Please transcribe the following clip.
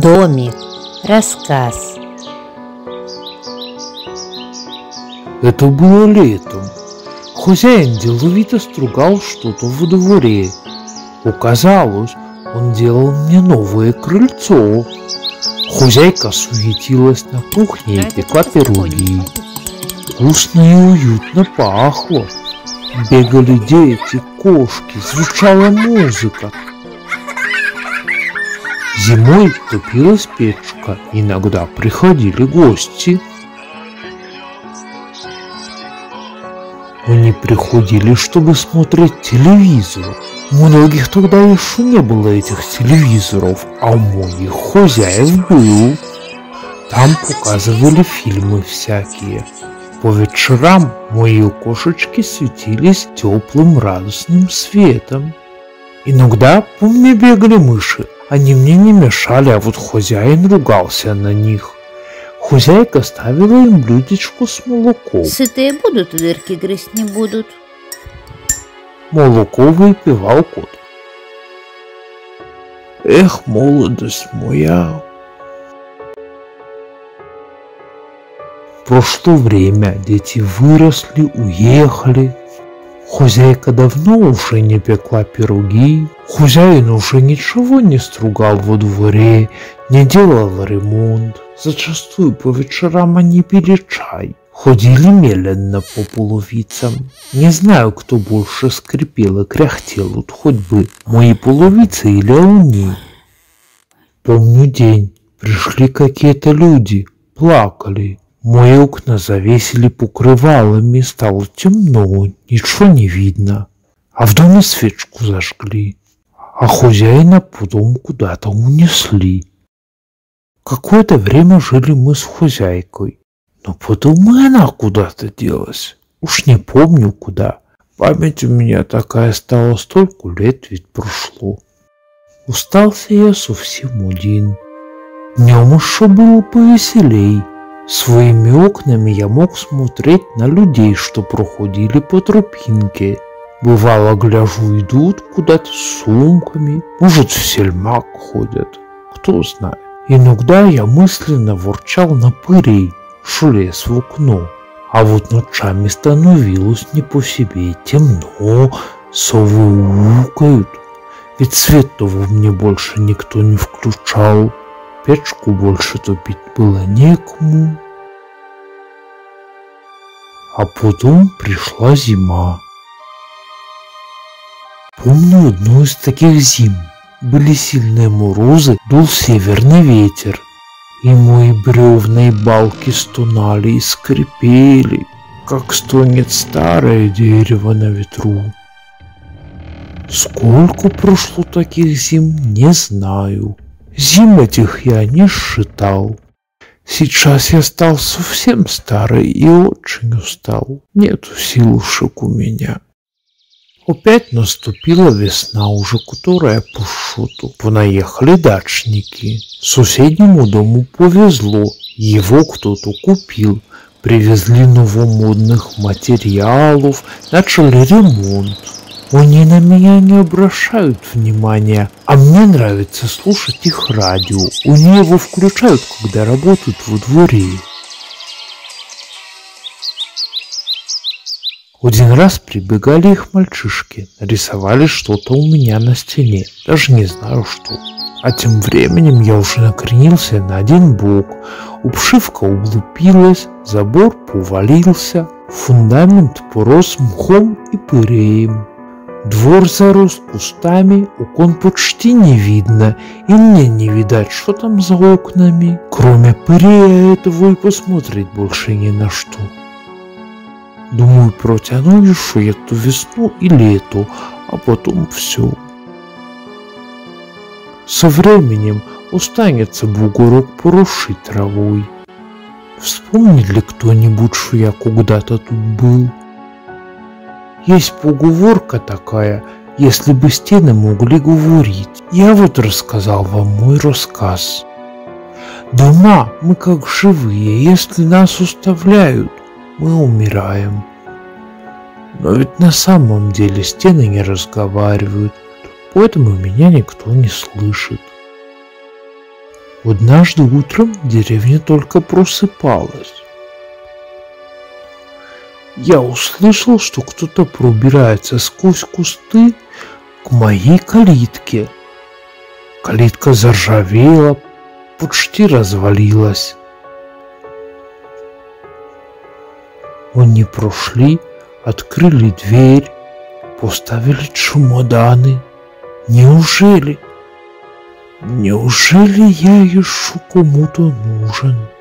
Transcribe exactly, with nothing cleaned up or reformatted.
Домик. Рассказ. Это было летом. Хозяин деловито стругал что-то во дворе. Оказалось, он делал мне новое крыльцо. Хозяйка суетилась на кухне и пекла пироги. Вкусно и уютно пахло. Бегали дети, кошки, звучала музыка. Зимой топилась печка, иногда приходили гости. Они приходили, чтобы смотреть телевизор. У многих тогда еще не было этих телевизоров, а у моих хозяев был. Там показывали фильмы всякие. По вечерам мои кошечки светились теплым радостным светом. Иногда по мне бегали мыши. Они мне не мешали, а вот хозяин ругался на них. Хозяйка ставила им блюдечко с молоком. Сытые будут, дырки грызть не будут. Молоко выпивал кот. Эх, молодость моя. Прошло время, дети выросли, уехали. Хозяйка давно уже не пекла пироги, хозяин уже ничего не стругал во дворе, не делал ремонт. Зачастую по вечерам они пили чай, ходили медленно по половицам. Не знаю, кто больше скрипел и кряхтел от ходьбы, мои половицы или они. Помню день, пришли какие-то люди, плакали. Мои окна завесили покрывалами, стало темно, ничего не видно. А в доме свечку зажгли, а хозяина потом куда-то унесли. Какое-то время жили мы с хозяйкой, но потом и она куда-то делась. Уж не помню куда. Память у меня такая стала, столько лет ведь прошло. Устался я совсем один. Днем еще было повеселей. Своими окнами я мог смотреть на людей, что проходили по тропинке. Бывало, гляжу, идут куда-то с сумками, может, в сельмак ходят, кто знает. Иногда я мысленно ворчал на пырей, что лез в окно. А вот ночами становилось не по себе, темно, совы укают. Ведь свет-то во мне больше никто не включал. Печку больше топить было некому. А потом пришла зима. Помню одну из таких зим. Были сильные морозы, дул северный ветер. И мои бревна и балки стонали и скрипели, как стонет старое дерево на ветру. Сколько прошло таких зим, не знаю. Зим этих я не считал. Сейчас я стал совсем старый и очень устал. Нету силушек у меня. Опять наступила весна, уже которая по счету. Понаехали дачники. Соседнему дому повезло. Его кто-то купил. Привезли новомодных материалов. Начали ремонт. Они на меня не обращают внимания, а мне нравится слушать их радио. Они его включают, когда работают во дворе. Один раз прибегали их мальчишки, нарисовали что-то у меня на стене, даже не знаю что. А тем временем я уже накренился на один бок, обшивка облупилась, забор повалился, фундамент порос мхом и пыреем. Двор зарос кустами, окон почти не видно, и мне не видать, что там за окнами. Кроме пырея этого и посмотреть больше ни на что. Думаю, протяну еще эту весну и лето, а потом все. Со временем останется бугорок поросший травой. Вспомнит ли кто-нибудь, что я когда-то тут был? Есть поговорка такая, если бы стены могли говорить. Я вот рассказал вам мой рассказ. Дома мы как живые, если нас оставляют, мы умираем. Но ведь на самом деле стены не разговаривают, поэтому меня никто не слышит. Однажды утром деревня только просыпалась. Я услышал, что кто-то пробирается сквозь кусты к моей калитке. Калитка заржавела, почти развалилась. Они прошли, открыли дверь, поставили чемоданы. Неужели? Неужели я еще кому-то нужен?